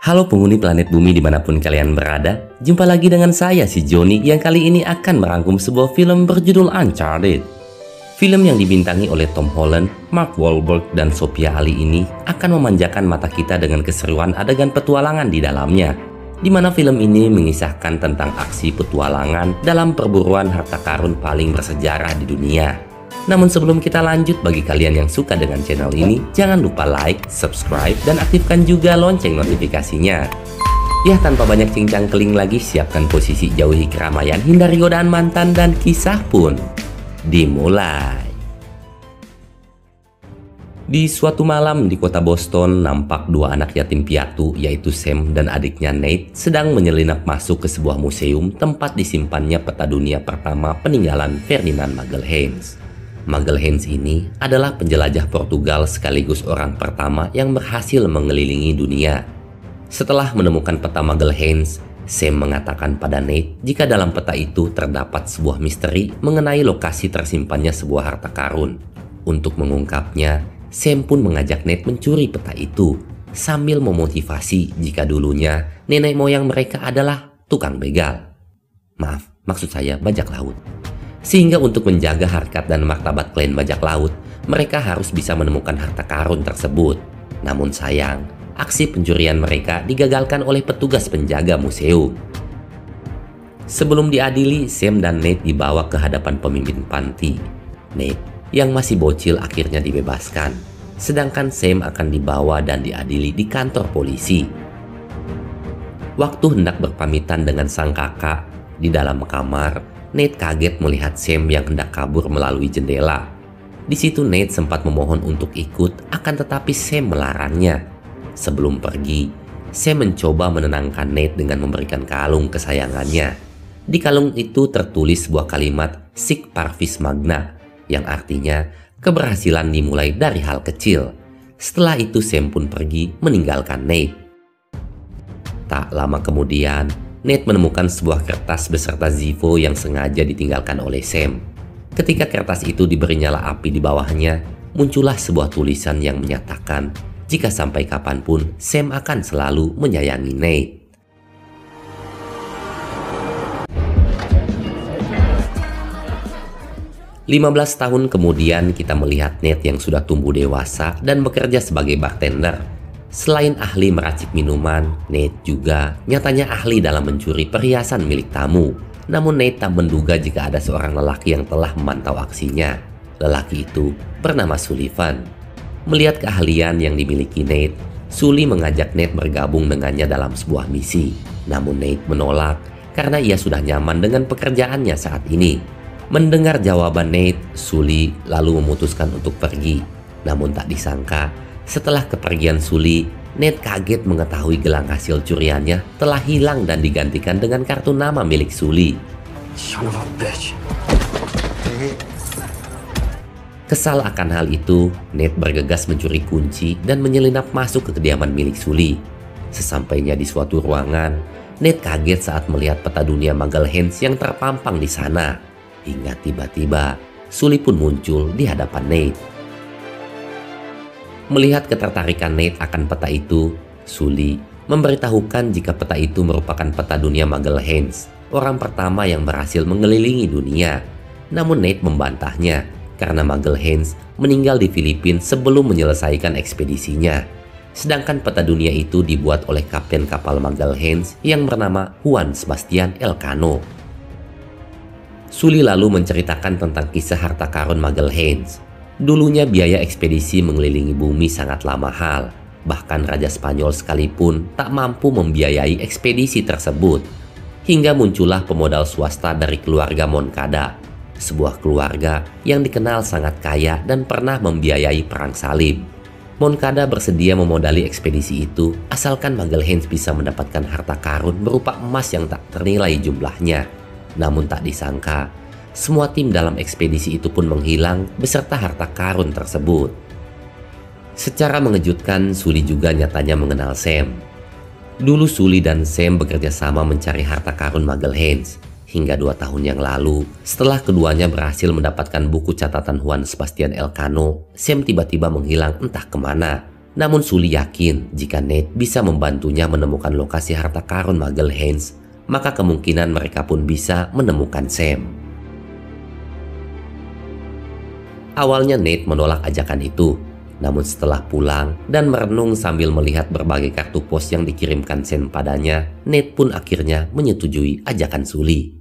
Halo penghuni planet bumi dimanapun kalian berada, jumpa lagi dengan saya si Joni yang kali ini akan merangkum sebuah film berjudul Uncharted. Film yang dibintangi oleh Tom Holland, Mark Wahlberg, dan Sophia Ali ini akan memanjakan mata kita dengan keseruan adegan petualangan di dalamnya, di mana film ini mengisahkan tentang aksi petualangan dalam perburuan harta karun paling bersejarah di dunia. Namun sebelum kita lanjut, bagi kalian yang suka dengan channel ini, jangan lupa like, subscribe, dan aktifkan juga lonceng notifikasinya. Ya, tanpa banyak cincang keling lagi, siapkan posisi, jauhi keramaian, hindari godaan mantan, dan kisah pun dimulai. Di suatu malam di kota Boston, nampak dua anak yatim piatu, yaitu Sam dan adiknya Nate, sedang menyelinap masuk ke sebuah museum tempat disimpannya peta dunia pertama peninggalan Ferdinand Magelhaens. Magelhaens ini adalah penjelajah Portugal sekaligus orang pertama yang berhasil mengelilingi dunia. Setelah menemukan peta Magelhaens, Sam mengatakan pada Nate jika dalam peta itu terdapat sebuah misteri mengenai lokasi tersimpannya sebuah harta karun. Untuk mengungkapnya, Sam pun mengajak Nate mencuri peta itu sambil memotivasi jika dulunya nenek moyang mereka adalah tukang begal. Maksud saya bajak laut. Sehingga untuk menjaga harkat dan martabat klan bajak laut, mereka harus bisa menemukan harta karun tersebut. Namun sayang, aksi pencurian mereka digagalkan oleh petugas penjaga museum. Sebelum diadili, Sam dan Nate dibawa ke hadapan pemimpin panti. Nate yang masih bocil akhirnya dibebaskan, sedangkan Sam akan dibawa dan diadili di kantor polisi. Waktu hendak berpamitan dengan sang kakak di dalam kamar, Nate kaget melihat Sam yang hendak kabur melalui jendela. Di situ Nate sempat memohon untuk ikut, akan tetapi Sam melarangnya. Sebelum pergi, Sam mencoba menenangkan Nate dengan memberikan kalung kesayangannya. Di kalung itu tertulis sebuah kalimat Sic Parvis Magna, yang artinya keberhasilan dimulai dari hal kecil. Setelah itu Sam pun pergi meninggalkan Nate. Tak lama kemudian, Nate menemukan sebuah kertas beserta Zivo yang sengaja ditinggalkan oleh Sam. Ketika kertas itu diberi nyala api di bawahnya, muncullah sebuah tulisan yang menyatakan jika sampai kapanpun Sam akan selalu menyayangi Nate. "15 tahun kemudian kita melihat Nate yang sudah tumbuh dewasa dan bekerja sebagai bartender. Selain ahli meracik minuman, Nate juga nyatanya ahli dalam mencuri perhiasan milik tamu. Namun Nate tak menduga jika ada seorang lelaki yang telah memantau aksinya. Lelaki itu bernama Sullivan. Melihat keahlian yang dimiliki Nate, Sully mengajak Nate bergabung dengannya dalam sebuah misi. Namun Nate menolak karena ia sudah nyaman dengan pekerjaannya saat ini. Mendengar jawaban Nate, Sully lalu memutuskan untuk pergi. Namun tak disangka, setelah kepergian Sully, Nate kaget mengetahui gelang hasil curiannya telah hilang dan digantikan dengan kartu nama milik Sully. Son of a bitch. Kesal akan hal itu, Nate bergegas mencuri kunci dan menyelinap masuk ke kediaman milik Sully. Sesampainya di suatu ruangan, Nate kaget saat melihat peta dunia Magelhaens yang terpampang di sana. Hingga tiba-tiba, Sully pun muncul di hadapan Nate. Melihat ketertarikan Nate akan peta itu, Sully memberitahukan jika peta itu merupakan peta dunia Magelhaens, orang pertama yang berhasil mengelilingi dunia. Namun Nate membantahnya karena Magelhaens meninggal di Filipina sebelum menyelesaikan ekspedisinya. Sedangkan peta dunia itu dibuat oleh kapten kapal Magelhaens yang bernama Juan Sebastian Elcano. Sully lalu menceritakan tentang kisah harta karun Magelhaens. Dulunya biaya ekspedisi mengelilingi bumi sangatlah mahal. Bahkan Raja Spanyol sekalipun tak mampu membiayai ekspedisi tersebut. Hingga muncullah pemodal swasta dari keluarga Moncada, sebuah keluarga yang dikenal sangat kaya dan pernah membiayai perang salib. Moncada bersedia memodali ekspedisi itu asalkan Magelhaens bisa mendapatkan harta karun berupa emas yang tak ternilai jumlahnya. Namun tak disangka, semua tim dalam ekspedisi itu pun menghilang beserta harta karun tersebut. Secara mengejutkan, Sully juga nyatanya mengenal Sam. Dulu Sully dan Sam bekerja sama mencari harta karun Magelhaens. Hingga 2 tahun yang lalu, setelah keduanya berhasil mendapatkan buku catatan Juan Sebastian Elcano, Sam tiba-tiba menghilang entah kemana. Namun Sully yakin jika Nate bisa membantunya menemukan lokasi harta karun Magelhaens, maka kemungkinan mereka pun bisa menemukan Sam. Awalnya Nate menolak ajakan itu, namun setelah pulang dan merenung sambil melihat berbagai kartu pos yang dikirimkan Sam padanya, Nate pun akhirnya menyetujui ajakan Sully.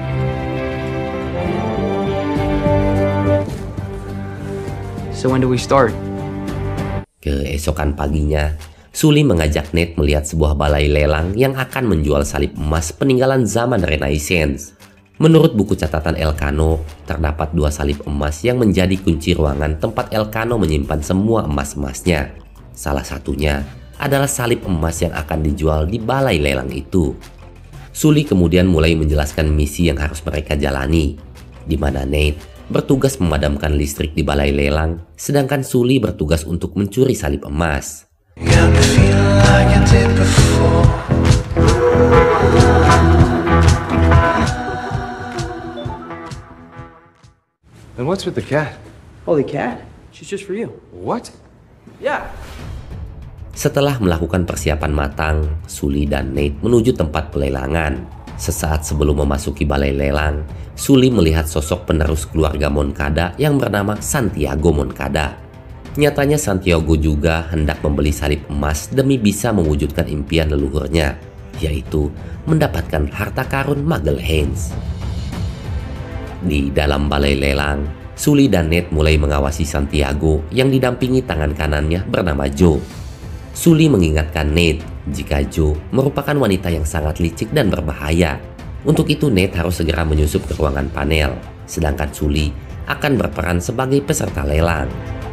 So when do we start? Keesokan paginya, Sully mengajak Nate melihat sebuah balai lelang yang akan menjual salib emas peninggalan zaman Renaissance. Menurut buku catatan Elcano, terdapat 2 salib emas yang menjadi kunci ruangan tempat Elcano menyimpan semua emas-emasnya. Salah satunya adalah salib emas yang akan dijual di balai lelang itu. Sully kemudian mulai menjelaskan misi yang harus mereka jalani, di mana Nate bertugas memadamkan listrik di balai lelang, sedangkan Sully bertugas untuk mencuri salib emas. And what's with the cat? Oh, the cat? She's just for you. What? Yeah. Setelah melakukan persiapan matang, Sully dan Nate menuju tempat pelelangan. Sesaat sebelum memasuki balai lelang, Sully melihat sosok penerus keluarga Moncada yang bernama Santiago Moncada. Nyatanya Santiago juga hendak membeli salib emas demi bisa mewujudkan impian leluhurnya, yaitu mendapatkan harta karun Magelhaens. Di dalam balai lelang, Sully dan Nate mulai mengawasi Santiago yang didampingi tangan kanannya bernama Joe. Sully mengingatkan Nate jika Joe merupakan wanita yang sangat licik dan berbahaya. Untuk itu Nate harus segera menyusup ke ruangan panel, sedangkan Sully akan berperan sebagai peserta lelang.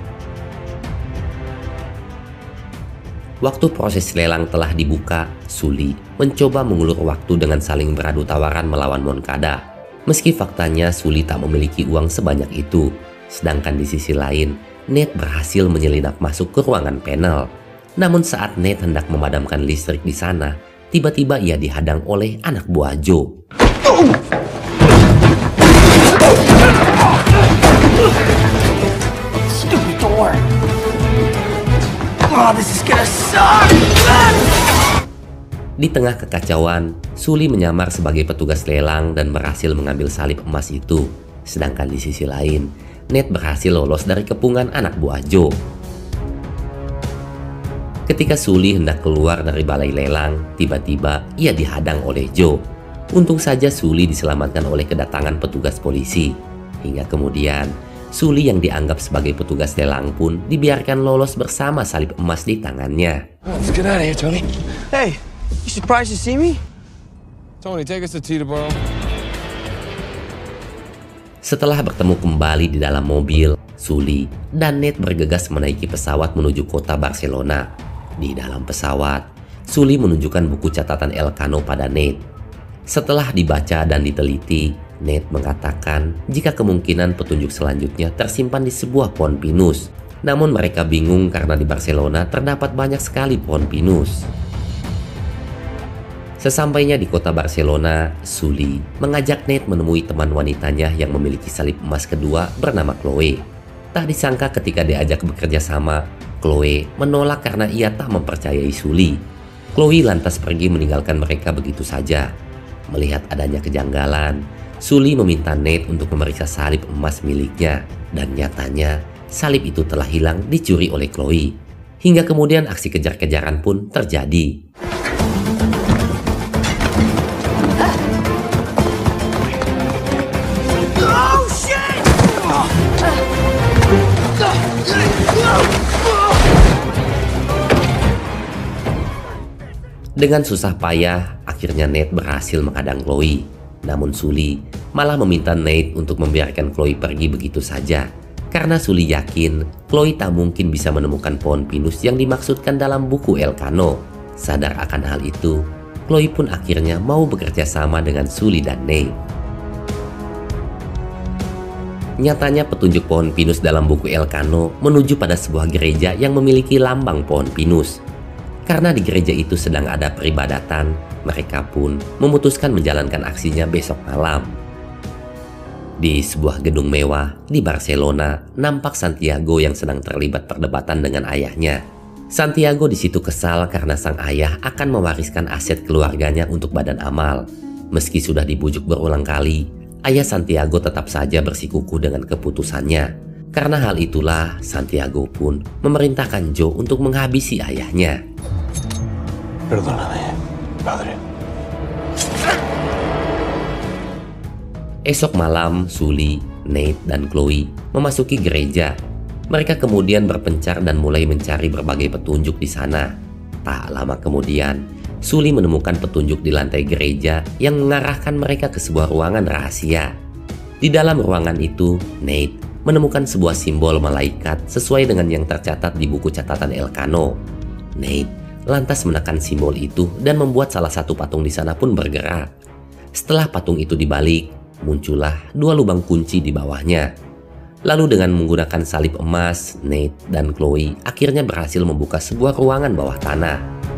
Waktu proses lelang telah dibuka, Sully mencoba mengulur waktu dengan saling beradu tawaran melawan Moncada. Meski faktanya Sully tak memiliki uang sebanyak itu, sedangkan di sisi lain Nate berhasil menyelinap masuk ke ruangan panel. Namun saat Nate hendak memadamkan listrik di sana, tiba-tiba ia dihadang oleh anak buah Joe. Stupid door. Oh, this is gonna suck. Di tengah kekacauan, Sully menyamar sebagai petugas lelang dan berhasil mengambil salib emas itu. Sedangkan di sisi lain, Nate berhasil lolos dari kepungan anak buah Joe. Ketika Sully hendak keluar dari balai lelang, tiba-tiba ia dihadang oleh Joe. Untung saja Sully diselamatkan oleh kedatangan petugas polisi. Hingga kemudian, Sully yang dianggap sebagai petugas lelang pun dibiarkan lolos bersama salib emas di tangannya. Let's get out of here, Tony. Hey, you surprised to see me? Tony, take us to Teterboro. Setelah bertemu kembali di dalam mobil, Sully dan Nate bergegas menaiki pesawat menuju kota Barcelona. Di dalam pesawat, Sully menunjukkan buku catatan Elcano pada Nate. Setelah dibaca dan diteliti, Nate mengatakan jika kemungkinan petunjuk selanjutnya tersimpan di sebuah pohon pinus. Namun mereka bingung karena di Barcelona terdapat banyak sekali pohon pinus. Sesampainya di kota Barcelona, Sully mengajak Nate menemui teman wanitanya yang memiliki salib emas kedua bernama Chloe. Tak disangka ketika diajak bekerja sama, Chloe menolak karena ia tak mempercayai Sully. Chloe lantas pergi meninggalkan mereka begitu saja. Melihat adanya kejanggalan, Sully meminta Nate untuk memeriksa salib emas miliknya, dan nyatanya salib itu telah hilang dicuri oleh Chloe. Hingga kemudian aksi kejar-kejaran pun terjadi. Dengan susah payah, akhirnya Nate berhasil menghadang Chloe. Namun Sully malah meminta Nate untuk membiarkan Chloe pergi begitu saja. Karena Sully yakin Chloe tak mungkin bisa menemukan pohon pinus yang dimaksudkan dalam buku Elcano. Sadar akan hal itu, Chloe pun akhirnya mau bekerja sama dengan Sully dan Nate. Nyatanya petunjuk pohon pinus dalam buku Elcano menuju pada sebuah gereja yang memiliki lambang pohon pinus. Karena di gereja itu sedang ada peribadatan, mereka pun memutuskan menjalankan aksinya besok malam. Di sebuah gedung mewah di Barcelona, nampak Santiago yang sedang terlibat perdebatan dengan ayahnya. Santiago di situ kesal karena sang ayah akan mewariskan aset keluarganya untuk badan amal. Meski sudah dibujuk berulang kali, ayah Santiago tetap saja bersikukuh dengan keputusannya. Karena hal itulah, Santiago pun memerintahkan Joe untuk menghabisi ayahnya. Perdóname, padre. Esok malam, Sully, Nate, dan Chloe memasuki gereja. Mereka kemudian berpencar dan mulai mencari berbagai petunjuk di sana. Tak lama kemudian, Sully menemukan petunjuk di lantai gereja yang mengarahkan mereka ke sebuah ruangan rahasia. Di dalam ruangan itu, Nate menemukan sebuah simbol malaikat sesuai dengan yang tercatat di buku catatan Elcano. Nate lantas menekan simbol itu dan membuat salah satu patung di sana pun bergerak. Setelah patung itu dibalik, muncullah 2 lubang kunci di bawahnya. Lalu dengan menggunakan salib emas, Nate dan Chloe akhirnya berhasil membuka sebuah ruangan bawah tanah.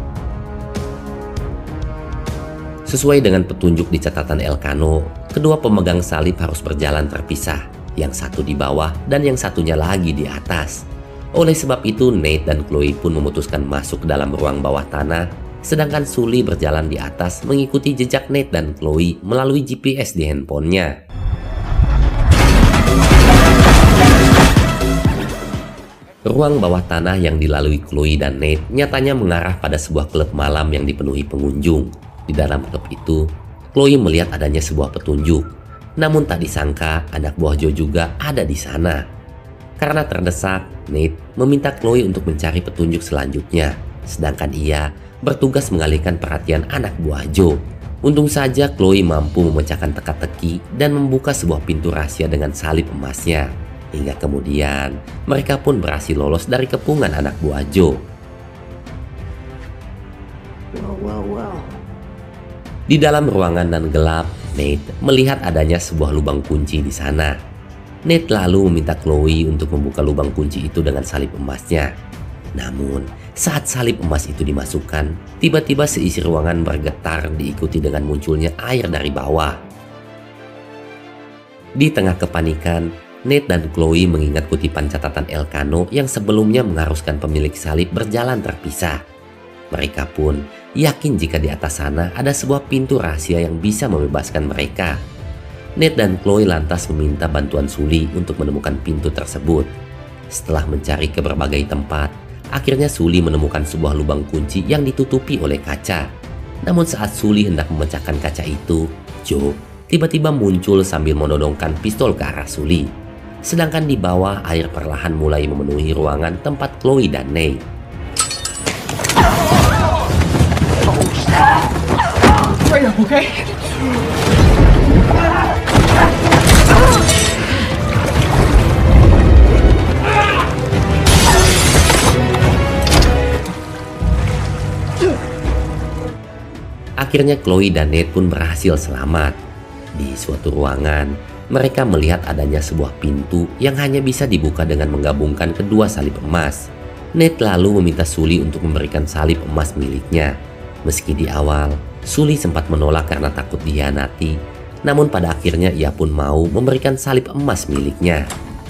Sesuai dengan petunjuk di catatan Elcano, kedua pemegang salib harus berjalan terpisah, yang satu di bawah dan yang satunya lagi di atas. Oleh sebab itu, Nate dan Chloe pun memutuskan masuk ke dalam ruang bawah tanah, sedangkan Sully berjalan di atas mengikuti jejak Nate dan Chloe melalui GPS di handphonenya. Ruang bawah tanah yang dilalui Chloe dan Nate nyatanya mengarah pada sebuah klub malam yang dipenuhi pengunjung. Di dalam klub itu, Chloe melihat adanya sebuah petunjuk. Namun tak disangka anak buah Joe juga ada di sana. Karena terdesak, Nate meminta Chloe untuk mencari petunjuk selanjutnya. Sedangkan ia bertugas mengalihkan perhatian anak buah Joe. Untung saja Chloe mampu memecahkan teka-teki dan membuka sebuah pintu rahasia dengan salib emasnya. Hingga kemudian mereka pun berhasil lolos dari kepungan anak buah Joe. Well. Di dalam ruangan dan gelap, Nate melihat adanya sebuah lubang kunci di sana. Nate lalu meminta Chloe untuk membuka lubang kunci itu dengan salib emasnya. Namun, saat salib emas itu dimasukkan, tiba-tiba seisi ruangan bergetar diikuti dengan munculnya air dari bawah. Di tengah kepanikan, Nate dan Chloe mengingat kutipan catatan Elcano yang sebelumnya mengharuskan pemilik salib berjalan terpisah. Mereka pun yakin jika di atas sana ada sebuah pintu rahasia yang bisa membebaskan mereka. Nate dan Chloe lantas meminta bantuan Sully untuk menemukan pintu tersebut. Setelah mencari ke berbagai tempat, akhirnya Sully menemukan sebuah lubang kunci yang ditutupi oleh kaca. Namun saat Sully hendak memecahkan kaca itu, Joe tiba-tiba muncul sambil menodongkan pistol ke arah Sully. Sedangkan di bawah, air perlahan mulai memenuhi ruangan tempat Chloe dan Nate. Straight up, okay? Akhirnya Chloe dan Nate pun berhasil selamat. Di suatu ruangan, mereka melihat adanya sebuah pintu yang hanya bisa dibuka dengan menggabungkan kedua salib emas. Nate lalu meminta Sully untuk memberikan salib emas miliknya. Meski di awal, Sully sempat menolak karena takut dikhianati, namun pada akhirnya ia pun mau memberikan salib emas miliknya.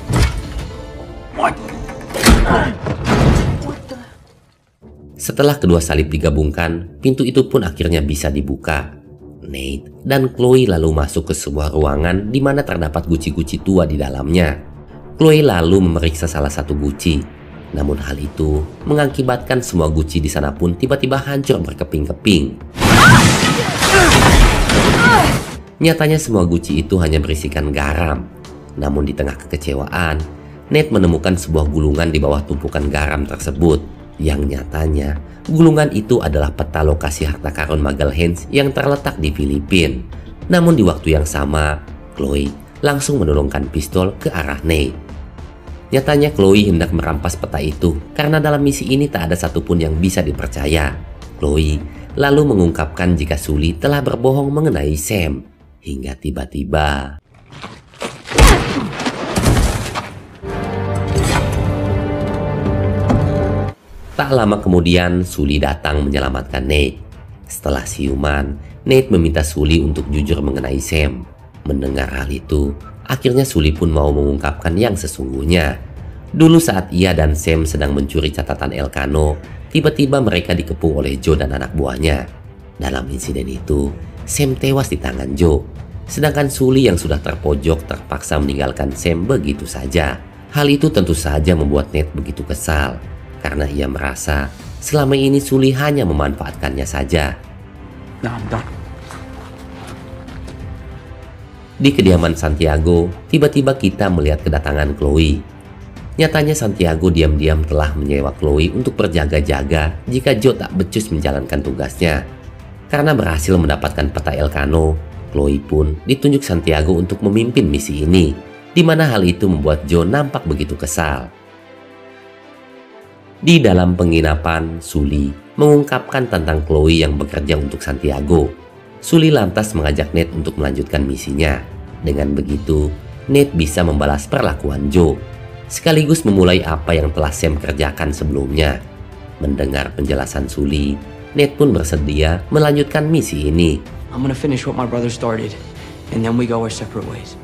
Setelah kedua salib digabungkan, pintu itu pun akhirnya bisa dibuka. Nate dan Chloe lalu masuk ke sebuah ruangan di mana terdapat guci-guci tua di dalamnya. Chloe lalu memeriksa salah satu guci. Namun hal itu mengakibatkan semua guci di sana pun tiba-tiba hancur berkeping-keping. Nyatanya semua guci itu hanya berisikan garam. Namun di tengah kekecewaan, Nate menemukan sebuah gulungan di bawah tumpukan garam tersebut. Yang nyatanya, gulungan itu adalah peta lokasi harta karun Magalhães yang terletak di Filipina. Namun di waktu yang sama, Chloe langsung menodongkan pistol ke arah Nate. Nyatanya Chloe hendak merampas peta itu karena dalam misi ini tak ada satupun yang bisa dipercaya. Chloe lalu mengungkapkan jika Sully telah berbohong mengenai Sam. Hingga tiba-tiba tak lama kemudian Sully datang menyelamatkan Nate. Setelah siuman, Nate meminta Sully untuk jujur mengenai Sam. Mendengar hal itu, akhirnya Sully pun mau mengungkapkan yang sesungguhnya. Dulu saat ia dan Sam sedang mencuri catatan Elcano, tiba-tiba mereka dikepung oleh Joe dan anak buahnya. Dalam insiden itu, Sam tewas di tangan Joe. Sedangkan Sully yang sudah terpojok terpaksa meninggalkan Sam begitu saja. Hal itu tentu saja membuat Nate begitu kesal, karena ia merasa selama ini Sully hanya memanfaatkannya saja. No, I'm done. Di kediaman Santiago, tiba-tiba kita melihat kedatangan Chloe. Nyatanya Santiago diam-diam telah menyewa Chloe untuk berjaga-jaga jika Joe tak becus menjalankan tugasnya. Karena berhasil mendapatkan peta Elcano, Chloe pun ditunjuk Santiago untuk memimpin misi ini, di mana hal itu membuat Joe nampak begitu kesal. Di dalam penginapan, Sully mengungkapkan tentang Chloe yang bekerja untuk Santiago. Sully lantas mengajak Nate untuk melanjutkan misinya. Dengan begitu, Nate bisa membalas perlakuan Joe, sekaligus memulai apa yang telah Sam kerjakan sebelumnya. Mendengar penjelasan Sully, Nate pun bersedia melanjutkan misi ini. I'm gonna finish what my brother started, and then we go our separate ways.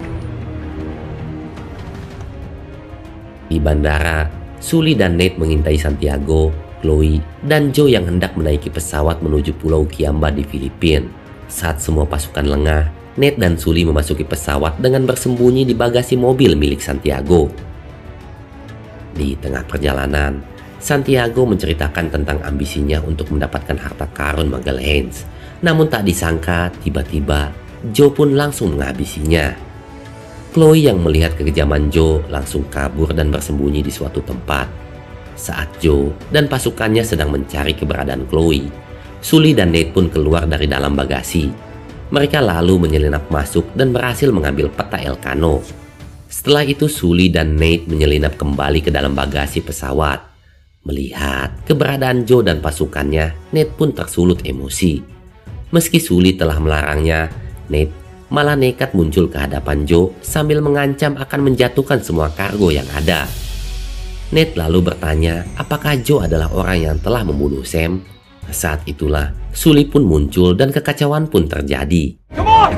Di bandara, Sully dan Nate mengintai Santiago, Chloe, dan Joe yang hendak menaiki pesawat menuju Pulau Kiamba di Filipina. Saat semua pasukan lengah, Nate dan Sully memasuki pesawat dengan bersembunyi di bagasi mobil milik Santiago. Di tengah perjalanan, Santiago menceritakan tentang ambisinya untuk mendapatkan harta karun Magalhães. Namun tak disangka, tiba-tiba Joe pun langsung menghabisinya. Chloe yang melihat kekejaman Joe langsung kabur dan bersembunyi di suatu tempat. Saat Joe dan pasukannya sedang mencari keberadaan Chloe, Sully dan Nate pun keluar dari dalam bagasi. Mereka lalu menyelinap masuk dan berhasil mengambil peta Elcano. Setelah itu Sully dan Nate menyelinap kembali ke dalam bagasi pesawat. Melihat keberadaan Joe dan pasukannya, Nate pun tersulut emosi. Meski Sully telah melarangnya, Nate malah nekat muncul ke hadapan Joe sambil mengancam akan menjatuhkan semua kargo yang ada. Nate lalu bertanya apakah Joe adalah orang yang telah membunuh Sam. Saat itulah Sully pun muncul dan kekacauan pun terjadi. Come on!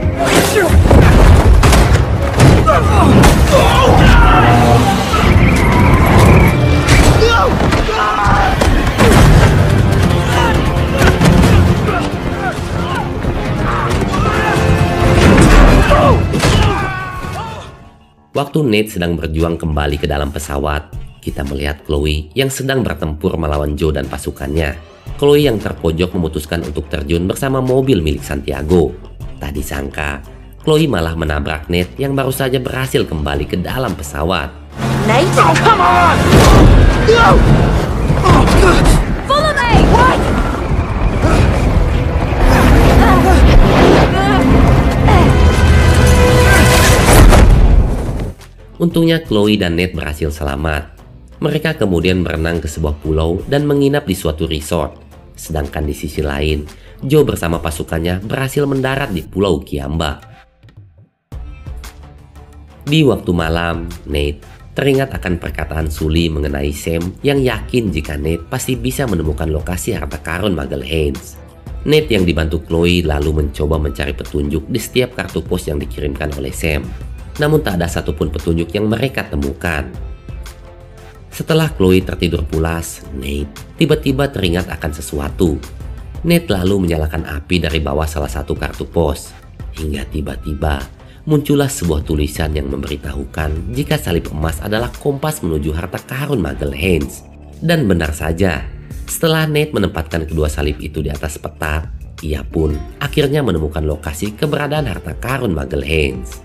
Waktu Nate sedang berjuang kembali ke dalam pesawat, kita melihat Chloe yang sedang bertempur melawan Joe dan pasukannya. Chloe yang terpojok memutuskan untuk terjun bersama mobil milik Santiago. Tak disangka, Chloe malah menabrak Nate yang baru saja berhasil kembali ke dalam pesawat. Nate? Oh, come on! Follow me! What? Untungnya Chloe dan Nate berhasil selamat. Mereka kemudian berenang ke sebuah pulau dan menginap di suatu resort. Sedangkan di sisi lain, Joe bersama pasukannya berhasil mendarat di Pulau Kiamba. Di waktu malam, Nate teringat akan perkataan Sully mengenai Sam yang yakin jika Nate pasti bisa menemukan lokasi harta karun Magalhães. Nate yang dibantu Chloe lalu mencoba mencari petunjuk di setiap kartu pos yang dikirimkan oleh Sam. Namun tak ada satupun petunjuk yang mereka temukan. Setelah Chloe tertidur pulas, Nate tiba-tiba teringat akan sesuatu. Nate lalu menyalakan api dari bawah salah satu kartu pos. Hingga tiba-tiba muncullah sebuah tulisan yang memberitahukan jika salib emas adalah kompas menuju harta karun Magalhães. Dan benar saja, setelah Nate menempatkan kedua salib itu di atas peta, ia pun akhirnya menemukan lokasi keberadaan harta karun Magalhães.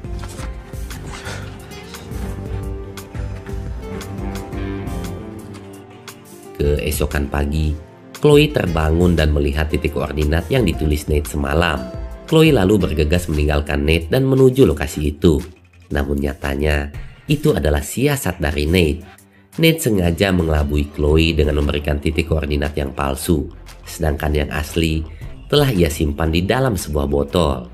Keesokan pagi, Chloe terbangun dan melihat titik koordinat yang ditulis Nate semalam. Chloe lalu bergegas meninggalkan Nate dan menuju lokasi itu. Namun nyatanya, itu adalah siasat dari Nate. Nate sengaja mengelabui Chloe dengan memberikan titik koordinat yang palsu, sedangkan yang asli telah ia simpan di dalam sebuah botol.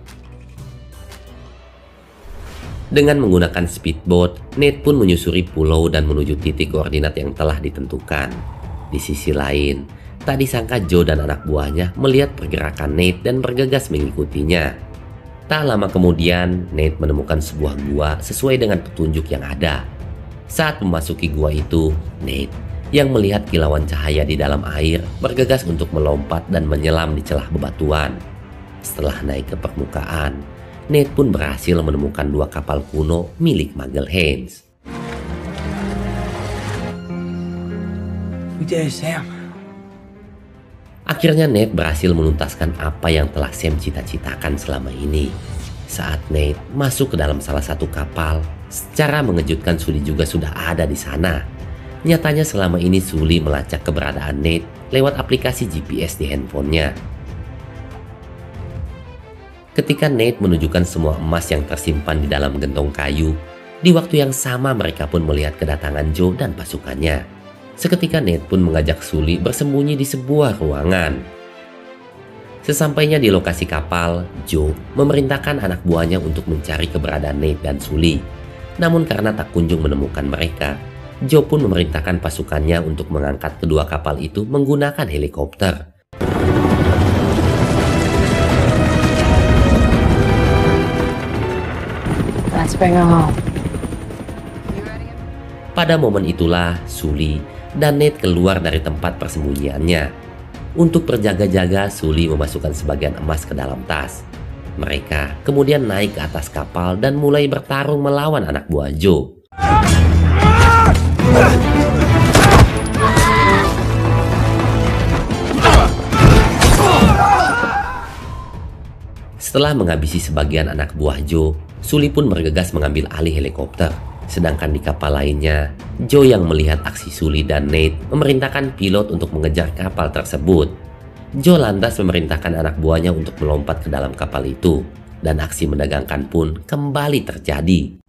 Dengan menggunakan speedboat, Nate pun menyusuri pulau dan menuju titik koordinat yang telah ditentukan. Di sisi lain, tak disangka Joe dan anak buahnya melihat pergerakan Nate dan bergegas mengikutinya. Tak lama kemudian, Nate menemukan sebuah gua sesuai dengan petunjuk yang ada. Saat memasuki gua itu, Nate yang melihat kilauan cahaya di dalam air bergegas untuk melompat dan menyelam di celah bebatuan. Setelah naik ke permukaan, Nate pun berhasil menemukan 2 kapal kuno milik Magelhaens. We did it, Sam. Akhirnya Nate berhasil menuntaskan apa yang telah Sam cita-citakan selama ini. Saat Nate masuk ke dalam salah satu kapal, secara mengejutkan Sully juga sudah ada di sana. Nyatanya selama ini Sully melacak keberadaan Nate lewat aplikasi GPS di handphonenya. Ketika Nate menunjukkan semua emas yang tersimpan di dalam gentong kayu, di waktu yang sama mereka pun melihat kedatangan Joe dan pasukannya. Seketika Nate pun mengajak Sully bersembunyi di sebuah ruangan. Sesampainya di lokasi kapal, Joe memerintahkan anak buahnya untuk mencari keberadaan Nate dan Sully. Namun karena tak kunjung menemukan mereka, Joe pun memerintahkan pasukannya untuk mengangkat kedua kapal itu menggunakan helikopter. Let's bring her home. Pada momen itulah Sully dan Nate keluar dari tempat persembunyiannya. Untuk berjaga-jaga, Sully memasukkan sebagian emas ke dalam tas. Mereka kemudian naik ke atas kapal dan mulai bertarung melawan anak buah Joe. Setelah menghabisi sebagian anak buah Joe, Sully pun bergegas mengambil alih helikopter. Sedangkan di kapal lainnya, Joe yang melihat aksi Sully dan Nate memerintahkan pilot untuk mengejar kapal tersebut. Joe lantas memerintahkan anak buahnya untuk melompat ke dalam kapal itu, dan aksi menegangkan pun kembali terjadi.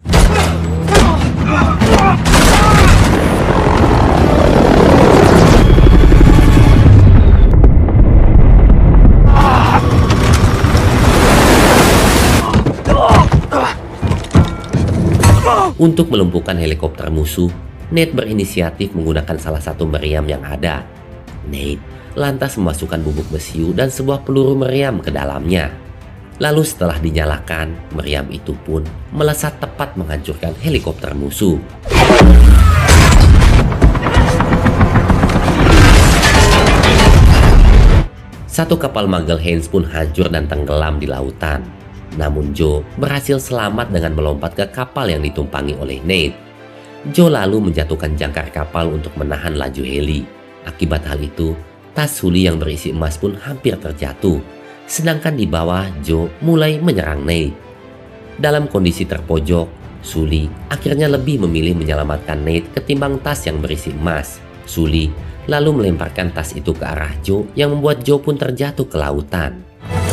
Untuk melumpuhkan helikopter musuh, Nate berinisiatif menggunakan salah satu meriam yang ada. Nate lantas memasukkan bubuk besiu dan sebuah peluru meriam ke dalamnya. Lalu setelah dinyalakan, meriam itu pun melesat tepat menghancurkan helikopter musuh. Satu kapal Magelhaens pun hancur dan tenggelam di lautan. Namun Joe berhasil selamat dengan melompat ke kapal yang ditumpangi oleh Nate. Joe lalu menjatuhkan jangkar kapal untuk menahan laju heli. Akibat hal itu, tas Sully yang berisi emas pun hampir terjatuh. Sedangkan di bawah, Joe mulai menyerang Nate. Dalam kondisi terpojok, Sully akhirnya lebih memilih menyelamatkan Nate ketimbang tas yang berisi emas. Sully lalu melemparkan tas itu ke arah Joe yang membuat Joe pun terjatuh ke lautan.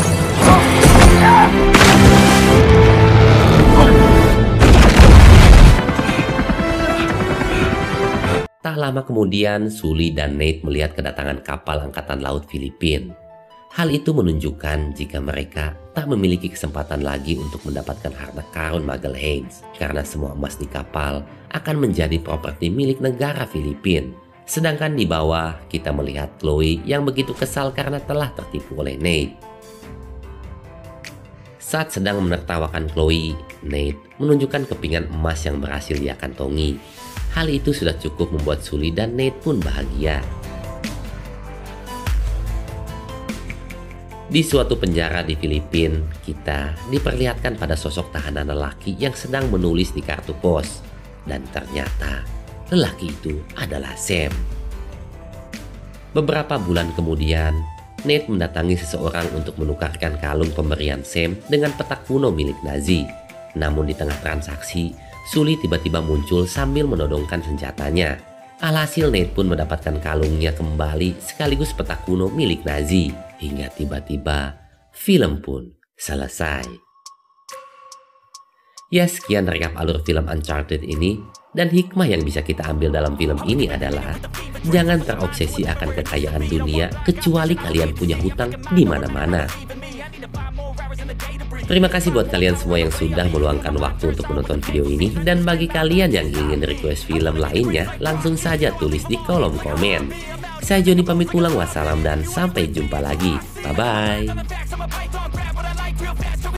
Tak lama kemudian, Sully dan Nate melihat kedatangan kapal Angkatan Laut Filipina. Hal itu menunjukkan jika mereka tak memiliki kesempatan lagi untuk mendapatkan harta karun Magelhaens, karena semua emas di kapal akan menjadi properti milik negara Filipina. Sedangkan di bawah, kita melihat Chloe yang begitu kesal karena telah tertipu oleh Nate. Saat sedang menertawakan Chloe, Nate menunjukkan kepingan emas yang berhasil ia kantongi. Hal itu sudah cukup membuat Sully dan Nate pun bahagia. Di suatu penjara di Filipina, kita diperlihatkan pada sosok tahanan lelaki yang sedang menulis di kartu pos. Dan ternyata, lelaki itu adalah Sam. Beberapa bulan kemudian, Nate mendatangi seseorang untuk menukarkan kalung pemberian Sam dengan petak kuno milik Nazi. Namun di tengah transaksi, Sully tiba-tiba muncul sambil menodongkan senjatanya. Alhasil Nate pun mendapatkan kalungnya kembali sekaligus petak kuno milik Nazi. Hingga tiba-tiba film pun selesai. Ya, sekian rekap alur film Uncharted ini. Dan hikmah yang bisa kita ambil dalam film ini adalah jangan terobsesi akan kekayaan dunia kecuali kalian punya hutang di mana-mana. Terima kasih buat kalian semua yang sudah meluangkan waktu untuk menonton video ini. Dan bagi kalian yang ingin request film lainnya, langsung saja tulis di kolom komen. Saya Joni pamit pulang, wassalam dan sampai jumpa lagi. Bye-bye.